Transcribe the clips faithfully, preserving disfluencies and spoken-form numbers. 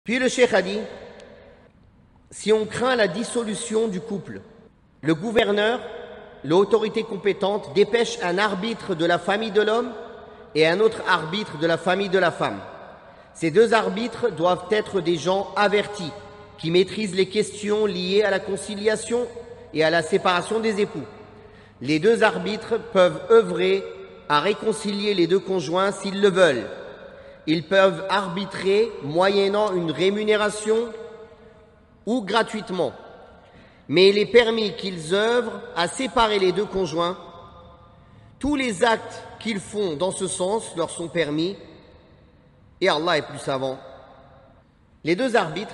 Puis le cheikh a dit, si on craint la dissolution du couple, le gouverneur, l'autorité compétente, dépêche un arbitre de la famille de l'homme et un autre arbitre de la famille de la femme. Ces deux arbitres doivent être des gens avertis, qui maîtrisent les questions liées à la conciliation et à la séparation des époux. Les deux arbitres peuvent œuvrer à réconcilier les deux conjoints s'ils le veulent. Ils peuvent arbitrer moyennant une rémunération ou gratuitement. Mais il est permis qu'ils œuvrent à séparer les deux conjoints. Tous les actes qu'ils font dans ce sens leur sont permis et Allah est plus savant. Les deux arbitres,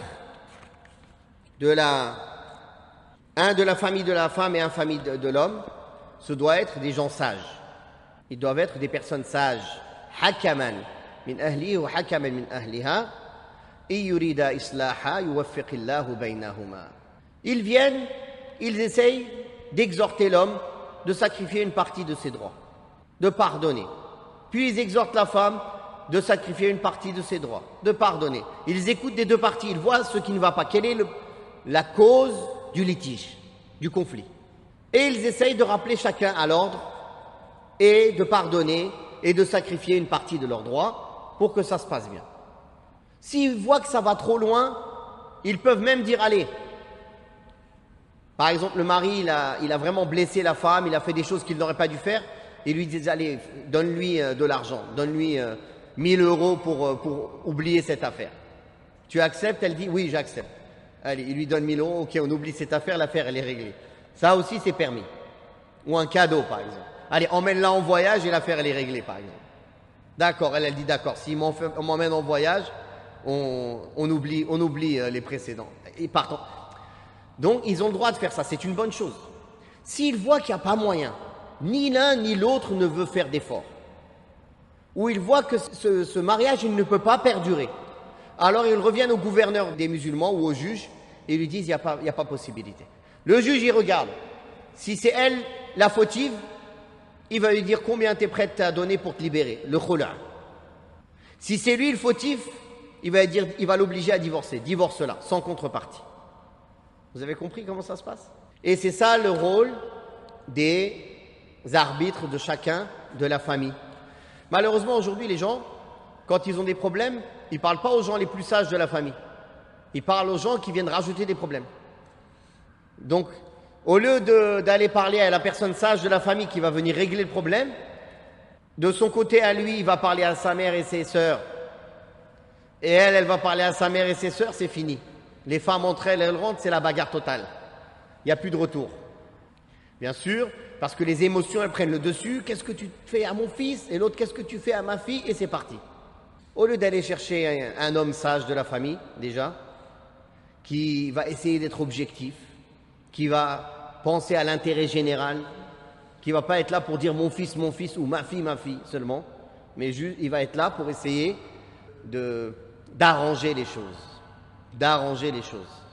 de la, un de la famille de la femme et un famille de, de l'homme, ce doivent être des gens sages. Ils doivent être des personnes sages. Hakaman min ahlihi wa hakaman min ahliha, in yurida islaha yuwaffiqillahu baynahuma. Ils viennent, ils essayent d'exhorter l'homme de sacrifier une partie de ses droits, de pardonner. Puis ils exhortent la femme de sacrifier une partie de ses droits, de pardonner. Ils écoutent des deux parties, ils voient ce qui ne va pas. Quelle est le, la cause du litige, du conflit. Et ils essayent de rappeler chacun à l'ordre et de pardonner et de sacrifier une partie de leurs droits pour que ça se passe bien. S'ils voient que ça va trop loin, ils peuvent même dire allez. Par exemple, le mari, il a, il a vraiment blessé la femme, il a fait des choses qu'il n'aurait pas dû faire, et lui disent allez, donne-lui de l'argent, donne-lui mille euros pour, pour oublier cette affaire. Tu acceptes? Elle dit oui, j'accepte. Allez, il lui donne mille euros, ok, on oublie cette affaire, l'affaire elle est réglée. Ça aussi c'est permis. Ou un cadeau par exemple. Allez, emmène-la en voyage et l'affaire elle est réglée par exemple. D'accord, elle, elle dit d'accord, s'il m'emmène en voyage, on, on oublie, on oublie les précédents. Et partons. Donc ils ont le droit de faire ça, c'est une bonne chose. S'ils voient qu'il n'y a pas moyen, ni l'un ni l'autre ne veut faire d'efforts, ou ils voient que ce, ce mariage il ne peut pas perdurer, alors ils reviennent au gouverneur des musulmans ou au juge et ils lui disent il n'y a pas, il n'y a pas possibilité. Le juge il regarde, si c'est elle la fautive, il va lui dire combien tu es prête à donner pour te libérer, le khula. Si c'est lui le fautif, il va dire, il va l'obliger à divorcer, divorce-la, sans contrepartie. Vous avez compris comment ça se passe? Et c'est ça le rôle des arbitres de chacun de la famille. Malheureusement aujourd'hui les gens, quand ils ont des problèmes, ils ne parlent pas aux gens les plus sages de la famille. Ils parlent aux gens qui viennent rajouter des problèmes. Donc, au lieu de, d'aller parler à la personne sage de la famille qui va venir régler le problème, de son côté à lui, il va parler à sa mère et ses sœurs. Et elle, elle va parler à sa mère et ses sœurs, c'est fini. Les femmes entre elles, elles rentrent, c'est la bagarre totale. Il n'y a plus de retour. Bien sûr, parce que les émotions, elles prennent le dessus. Qu'est-ce que tu fais à mon fils? Et l'autre, qu'est-ce que tu fais à ma fille? Et c'est parti. Au lieu d'aller chercher un, un homme sage de la famille, déjà, qui va essayer d'être objectif, qui va penser à l'intérêt général, qui ne va pas être là pour dire mon fils, mon fils ou ma fille, ma fille seulement, mais juste, il va être là pour essayer de, d'arranger les choses. D'arranger les choses.